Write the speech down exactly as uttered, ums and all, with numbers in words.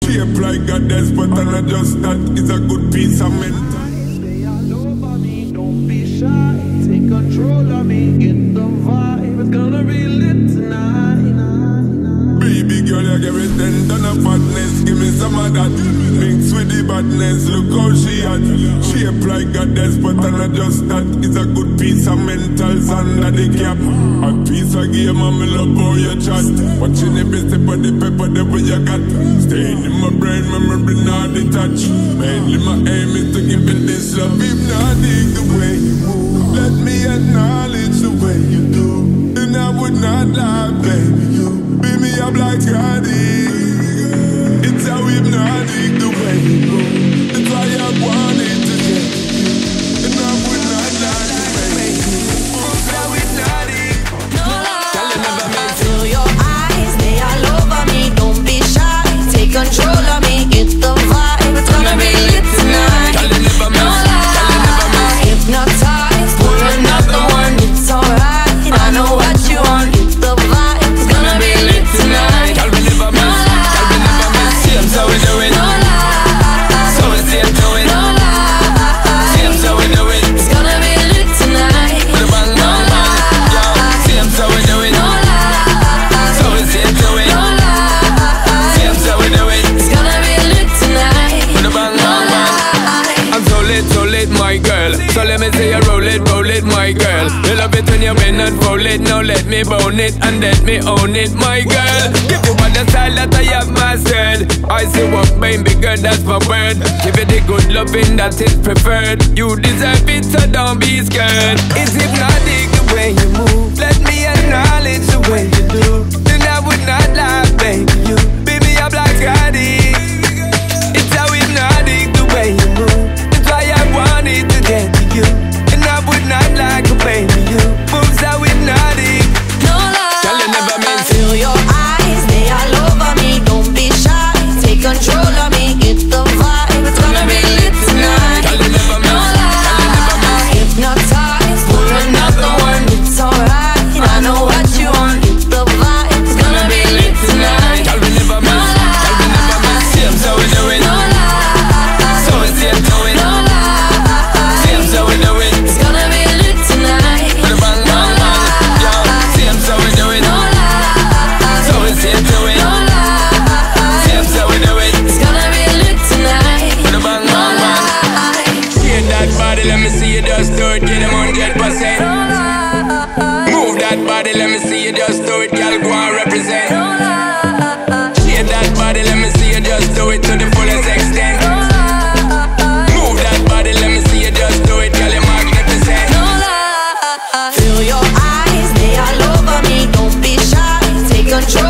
Shape like a despot, and I just that is a good piece of mental. Stay all over me, don't be shy. Take control of me, get the vibe. It's gonna be lit tonight. Baby girl, you give me ten ton of fatness. Give me some of that. Mix with the badness, look how she at. Shape like a despot, and I just that is a good piece of mentals under the cap. A piece of game, and me love how you chat. Watching every step of the pepper, the way you got. Staying in my brain, memory not detached. Mainly my aim is to give it this love. If not dig the way you move, let me acknowledge the way you do. Then I would not lie, baby, you beat me up like Cardi. It's how hypnotic the way you move. It's why I wanted to get you. And I would not lie, baby. It's how hypnotic. No lie, feel your eyes, they all over me. Don't be shy, take control of me. Get the vibe, it's gonna be lit tonight. No lie, hypnotized, pull another one. It's alright, I know what you want. Get the vibe, it's gonna be lit tonight. No lie, so we do it. no lie, So we see him do it. no lie, See him so we do it. it's gonna be lit tonight. With a bang No bang bang. Yo, lie, see him so we do it. no lie, So we see him do it. no lie, See him so we do it. it's gonna be lit tonight. With a bang No bang bang. lie. I'm so lit, so lit, my girl. So let me see you roll it, roll it, my girl. You love it when you bend and roll it. Now let me bone it and let me own it, my girl. Give you all the style that I have mastered. I say what baby girl, that's my word. Give it the good loving that is preferred. You deserve it, so don't be scared. It's hypnotic the way you move. Let me acknowledge the way you do. Then I would not lie, baby. You beat me up like Cardi. It's how hypnotic the way you move. It's why I wanted to get to you. And I would not like a baby. You moves how hypnotic. No lie, Girl, you never meant to. feel your eyes, they all over me. Don't be shy, take control of me. Get the vibe, it's gonna be lit tonight. Girl, you never No meant to. Girl, you never meant lie, hypnotized, pull another one. It's alright, I know what you want. Get the vibe, it's gonna be lit tonight. Girl, we never No miss. Girl, we never miss. See him so we do it. No lie, So we see him do it. no lie, See him so we do it. it's gonna be lit tonight. With a bang bang bang. Yo, see him so we do it. No lie, So we see him do it. no lie, See him so we do it. it's gonna be lit tonight. With a bang No bang bang. lie, Shake that body, let me see you just do it. Get him one hundred percent. no lie, Move that body, let me see you just do it. Girl, go and represent. no lie, Shake that body, let me see you just do it to the fullest extent. no lie, Move that body, let me see you just do it. Girl, you're magnificent. no lie. Feel your eyes, they all over me. Don't be shy, take control